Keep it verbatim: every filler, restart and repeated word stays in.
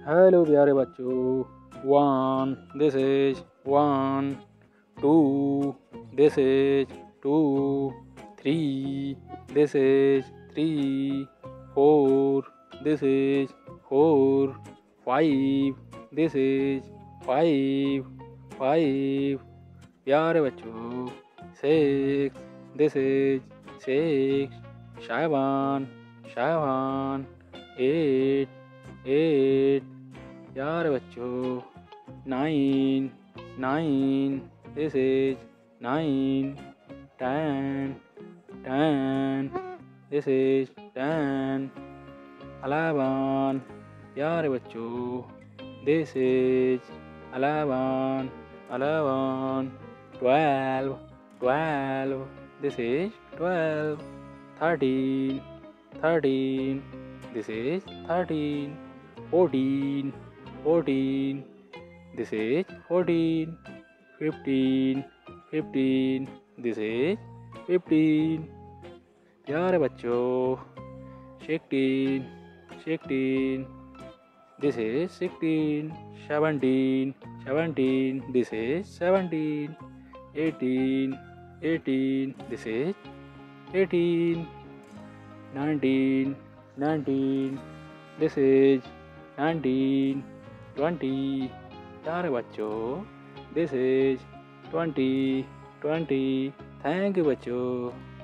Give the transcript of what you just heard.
Hello प्यारे बच्चों। One this is one. Two this is two. Three this is three. Four this is four. Five this is five five. प्यारे बच्चों, six this is six. Seven seven. Eight eight. प्यारे बच्चों, nine nine this is nine. Ten ten this is ten. Eleven. प्यारे बच्चों, this is eleven eleven. Twelve twelve this is twelve. Thirteen thirteen this is thirteen. Fourteen fourteen this is fourteen. Fifteen fifteen this is fifteen. प्यारे बच्चों, sixteen sixteen this is sixteen. Seventeen seventeen this is seventeen. Eighteen eighteen this is eighteen. Nineteen nineteen this is nineteen. Twenty. प्यारे बच्चों, this is twenty twenty. Thank you बच्चों।